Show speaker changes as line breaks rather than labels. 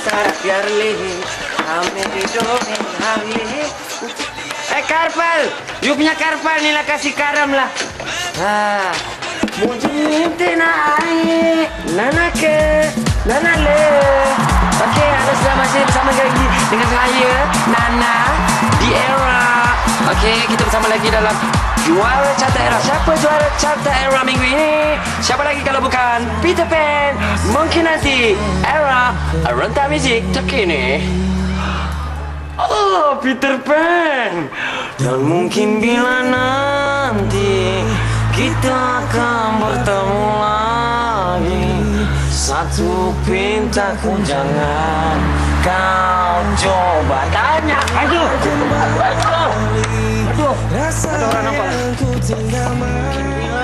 Karpal, you punya karpal ni lah kasih karam lah. Mungkin na ai, nana ke, nana le. Okey, anda sudah masih bersama lagi dengan saya, Nana di Era. Okey, kita bersama lagi dalam Juara Carta Era. Siapa juara Carta Era minggu ini? Siapa lagi kalau bukan Peter Pan? Mungkin nanti Era rentak muzik terkini. Oh, Peter Pan. Dan mungkin bila nanti kita akan bertemu lagi, satu pintaku jangan kau coba tanya. Aduh, ada orang nampak.